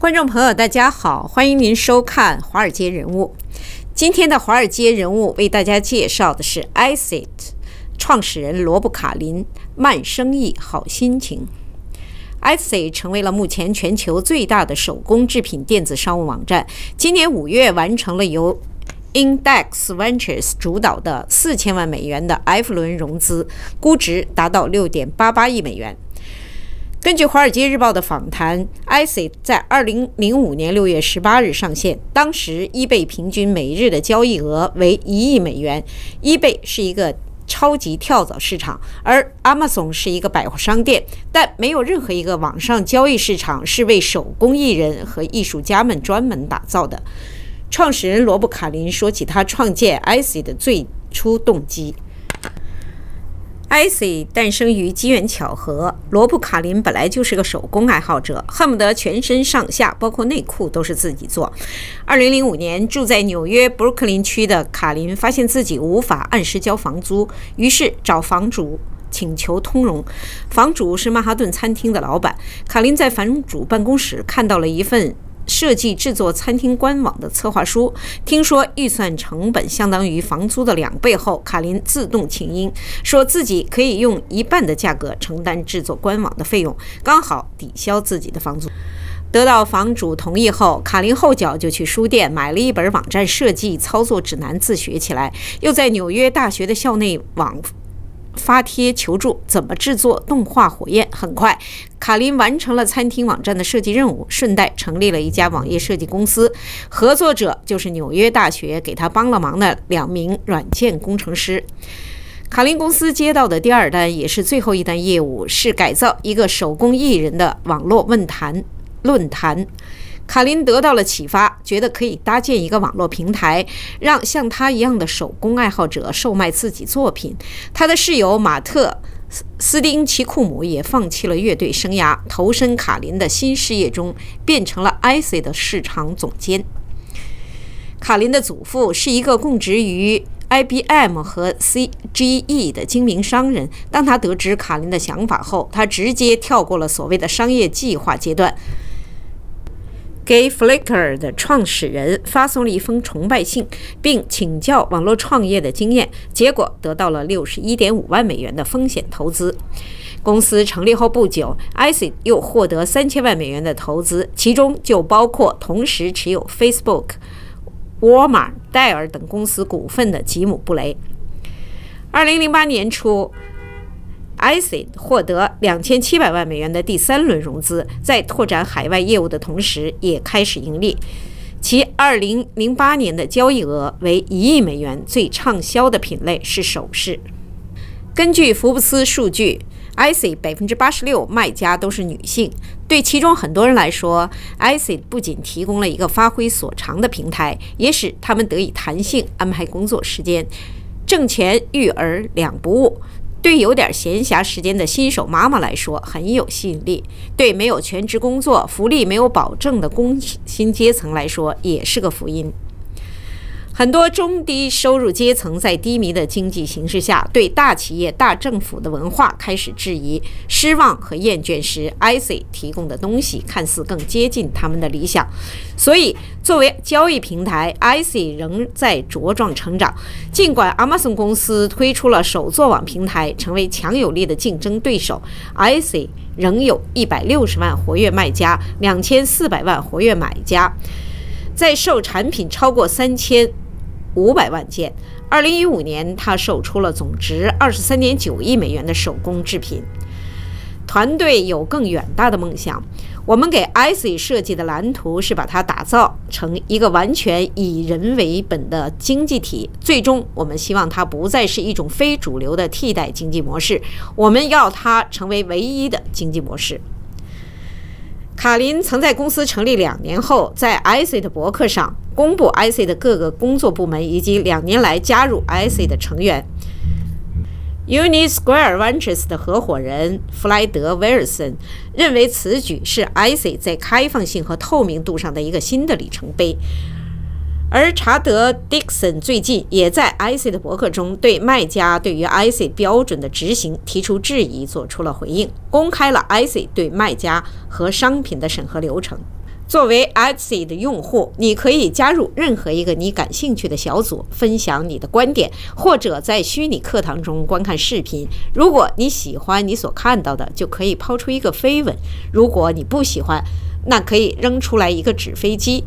观众朋友，大家好，欢迎您收看《华尔街人物》。今天的《华尔街人物》为大家介绍的是 ISED 创始人罗布·卡林，慢生意，好心情。ISED 成为了目前全球最大的手工制品电子商务网站。今年5月完成了由 Index Ventures 主导的4000万美元的 F 轮融资，估值达到6.88亿美元。根据《华尔街日报》的访谈 ，ISED 在2005年6月18日上线，当时 eBay 平均每日的交易额为1亿美元。eBay 是一个超级跳蚤市场，而 Amazon 是一个百货商店，但没有任何一个网上交易市场是为手工艺人和艺术家们专门打造的。创始人罗布·卡林说起他创建 ISED 的最初动机。ISED 诞生于机缘巧合。罗布·卡林本来就是个手工爱好者，恨不得全身上下，包括内裤都是自己做。2005年，住在纽约布鲁克林区的卡林发现自己无法按时交房租，于是找房主请求通融。房主是曼哈顿餐厅的老板。卡林在房主办公室看到了一份设计制作餐厅官网的策划书，听说预算成本相当于房租的2倍后，卡林自动请缨，说自己可以用1半的价格承担制作官网的费用，刚好抵消自己的房租。得到房主同意后，卡林后脚就去书店买了一本网站设计操作指南自学起来，又在纽约大学的校内网发帖求助怎么制作动画火焰。很快，卡林完成了餐厅网站的设计任务，顺带成立了一家网页设计公司，合作者就是纽约大学给他帮了忙的2名软件工程师。卡林公司接到的第2单，也是最后一单业务，是改造一个手工艺人的网络论坛。卡林得到了启发，觉得可以搭建一个网络平台，让像他一样的手工爱好者售卖自己作品。他的室友马特·斯丁奇库姆也放弃了乐队生涯，投身卡林的新事业中，变成了 ISED 的市场总监。卡林的祖父是一个供职于IBM 和 CGE 的精明商人。当他得知卡林的想法后，他直接跳过了所谓的商业计划阶段，给 Flickr 的创始人发送了一封崇拜信，并请教网络创业的经验，结果得到了61.5万美元的风险投资。公司成立后不久， ISED 又获得3000万美元的投资，其中就包括同时持有 Facebook、沃尔玛、戴尔等公司股份的吉姆·布雷。2008年初，ISED 获得2700万美元的第3轮融资，在拓展海外业务的同时，也开始盈利。其2008年的交易额为1亿美元，最畅销的品类是首饰。根据福布斯数据，ISED 86%卖家都是女性。对其中很多人来说， ISED 不仅提供了一个发挥所长的平台，也使他们得以弹性安排工作时间，挣钱育儿2不误。对有点闲暇时间的新手妈妈来说很有吸引力，对没有全职工作、福利没有保证的工薪阶层来说也是个福音。很多中低收入阶层在低迷的经济形势下，对大企业、大政府的文化开始质疑，失望和厌倦时， ISED 提供的东西看似更接近他们的理想。所以，作为交易平台， ISED 仍在茁壮成长。尽管 Amazon 公司推出了手作网平台，成为强有力的竞争对手， ISED 仍有160万活跃卖家、2400万活跃买家，在售产品超过3500万件。2015年，他售出了总值23.9亿美元的手工制品。团队有更远大的梦想。我们给 ISED 设计的蓝图是把它打造成一个完全以人为本的经济体。最终，我们希望它不再是一种非主流的替代经济模式，我们要它成为唯一的经济模式。卡林曾在公司成立2年后，在 ISED 博客上公布 ISED 的各个工作部门以及2年来加入 ISED 的成员。Unisquare Ventures 的合伙人弗莱德·威尔森认为此举是 ISED 在开放性和透明度上的一个新的里程碑。而查德·迪克森最近也在 ISED 的博客中对卖家对于 ISED 标准的执行提出质疑，做出了回应，公开了 ISED 对卖家和商品的审核流程。 作为 Etsy 的用户，你可以加入任何一个你感兴趣的小组，分享你的观点，或者在虚拟课堂中观看视频。如果你喜欢你所看到的，就可以抛出一个飞吻；如果你不喜欢，那可以扔出来一个纸飞机。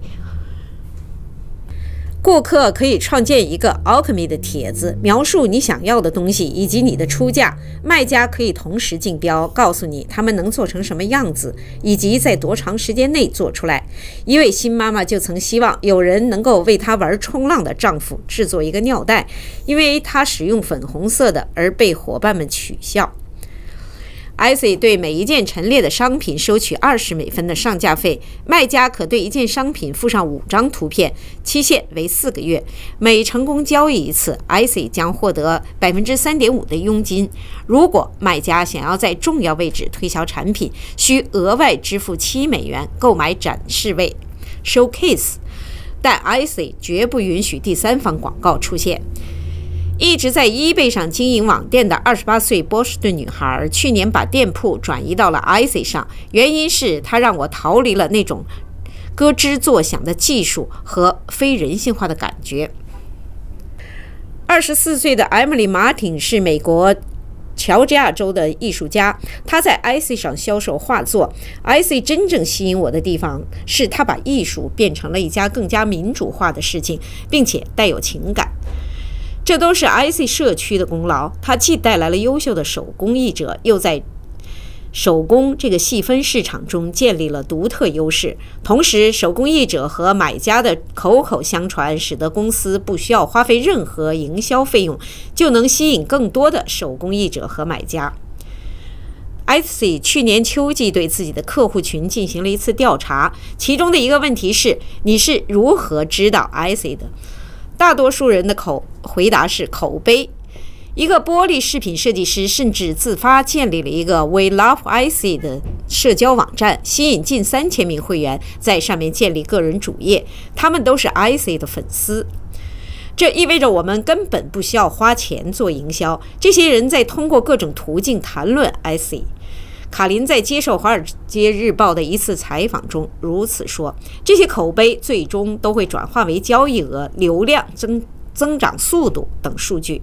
顾客可以创建一个 Alchemy 的帖子，描述你想要的东西以及你的出价。卖家可以同时竞标，告诉你他们能做成什么样子，以及在多长时间内做出来。一位新妈妈就曾希望有人能够为她玩冲浪的丈夫制作一个尿袋，因为她使用粉红色的而被伙伴们取笑。Etsy 对每一件陈列的商品收取20美分的上架费，卖家可对一件商品附上5张图片，期限为4个月。每成功交易一次 ，Etsy 将获得3.5%的佣金。如果卖家想要在重要位置推销产品，需额外支付7美元购买展示位 （showcase）， 但 Etsy 绝不允许第三方广告出现。一直在 eBay 上经营网店的28岁波士顿女孩，去年把店铺转移到了 Etsy 上，原因是她让我逃离了那种咯吱作响的技术和非人性化的感觉。24岁的 Emily Martin 是美国乔治亚州的艺术家，她在 Etsy 上销售画作。Etsy 真正吸引我的地方是她把艺术变成了一家更加民主化的事情，并且带有情感。这都是 Etsy 社区的功劳，它既带来了优秀的手工艺者，又在手工这个细分市场中建立了独特优势。同时，手工艺者和买家的口口相传，使得公司不需要花费任何营销费用，就能吸引更多的手工艺者和买家。Etsy 去年秋季对自己的客户群进行了一次调查，其中的一个问题是：你是如何知道 Etsy 的？大多数人的回答是口碑。一个玻璃饰品设计师甚至自发建立了一个 We Love Etsy 的社交网站，吸引近3000名会员，在上面建立个人主页，他们都是 Etsy 的粉丝。这意味着我们根本不需要花钱做营销，这些人在通过各种途径谈论 Etsy。卡林在接受《华尔街日报》的一次采访中如此说：“这些口碑最终都会转化为交易额、流量增长速度等数据。”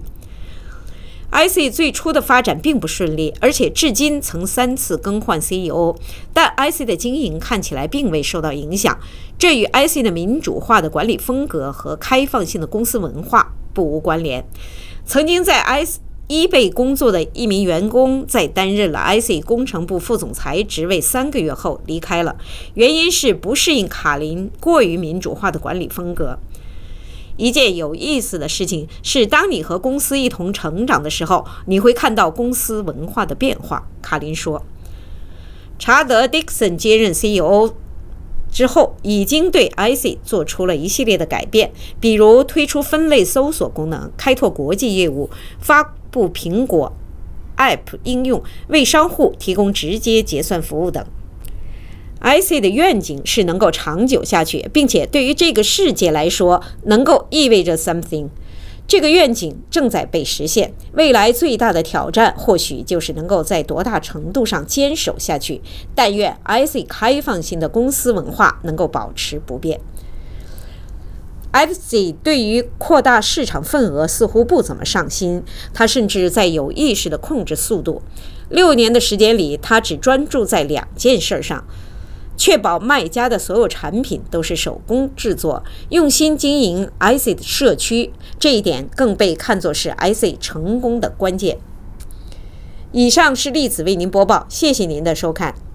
Etsy 最初的发展并不顺利，而且至今曾3次更换 CEO， 但 Etsy 的经营看起来并未受到影响。这与 Etsy 的民主化的管理风格和开放性的公司文化不无关联。曾经在eBay 工作的一名员工在担任了 Etsy 工程部副总裁职位3个月后离开了，原因是不适应卡林过于民主化的管理风格。一件有意思的事情是，当你和公司一同成长的时候，你会看到公司文化的变化，卡林说。查德·迪克森接任 CEO 之后，已经对 Etsy 做出了一系列的改变，比如推出分类搜索功能、开拓国际业务、发布苹果 App 应用，为商户提供直接结算服务等。Etsy 的愿景是能够长久下去，并且对于这个世界来说，能够意味着 something。这个愿景正在被实现，未来最大的挑战或许就是能够在多大程度上坚守下去。但愿 Etsy 开放性的公司文化能够保持不变。Etsy 对于扩大市场份额似乎不怎么上心，他甚至在有意识地控制速度。6年的时间里，他只专注在2件事上：确保卖家的所有产品都是手工制作，用心经营 Etsy 的社区，这一点更被看作是 Etsy 成功的关键。以上是栗子为您播报，谢谢您的收看。